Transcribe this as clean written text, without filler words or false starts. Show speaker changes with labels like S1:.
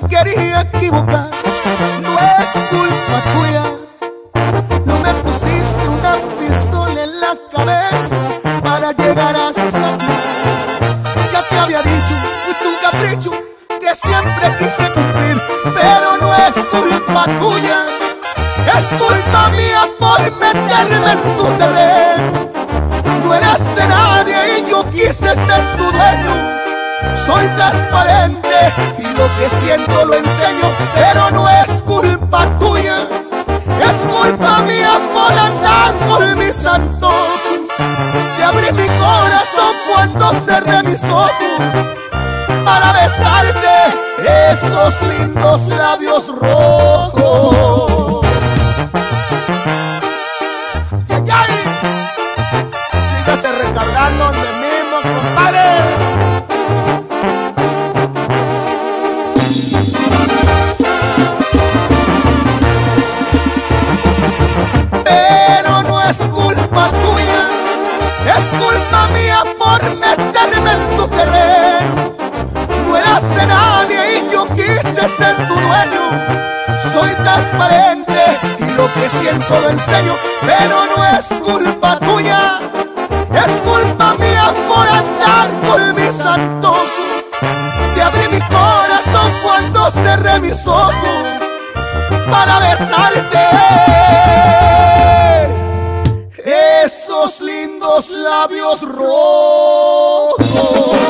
S1: quería equivocar, no es culpa tuya. No me pusiste una pistola en la cabeza para llegar hasta aquí. Ya te había dicho, fuiste un capricho que siempre quise cumplir, pero no es culpa tuya, es culpa mía por meterme en tu terreno. No eras de nadie y yo quise ser tu dueño. Soy transparente y lo que siento lo enseño, pero no es culpa tuya, es culpa mía por andar con mis antojos. Te abrí mi corazón cuando cerré mis ojos para besarte esos lindos labios rojos. Y ay, sígase recargando de mismo, compadre. Pero no es culpa tuya, es culpa mía por meterme en tu terreno. No eras de nadie y yo quise ser tu dueño. Soy transparente y lo que siento lo enseño, pero no es culpa tuya, es culpa mía por andar con mis antojos. Te abrí mi corazón cuando cerré mis ojos para besarte esos lindos labios rojos.